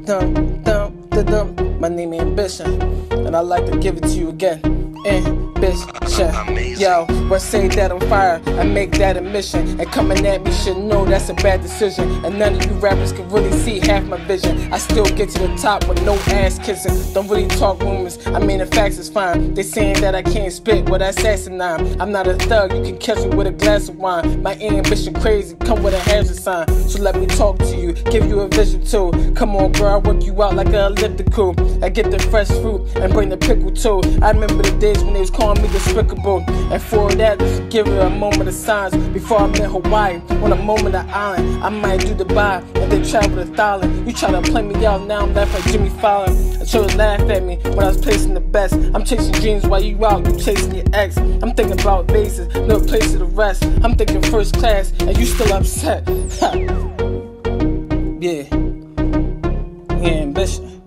My name Ambition, and I'd like to give it to you again. Ambition. Yo, what say that I'm fire? I make that a mission. And coming at me should know that's a bad decision. And none of you rappers can really see half my vision. I still get to the top with no ass kissing. Don't really talk rumors, I mean the facts is fine. They saying that I can't spit, well that's asinine. I'm not a thug, you can catch me with a glass of wine. My ambition crazy, come with a hazard sign. So let me talk to you, give you a vision too. Come on girl, I work you out like an elliptical. I get the fresh fruit and bring the pickle too. I remember the days when they was calling me despicable. And for that, just give her a moment of silence. Before I met Hawaii, on a moment of island, I might do Dubai and then travel to Thailand. You try to play me out, now I'm laughing like Jimmy Fallon. And so laugh at me when I was placing the best. I'm chasing dreams while you out, you chasing your ex. I'm thinking about bases, no place to rest. I'm thinking first class, and you still upset. Yeah, Ambition.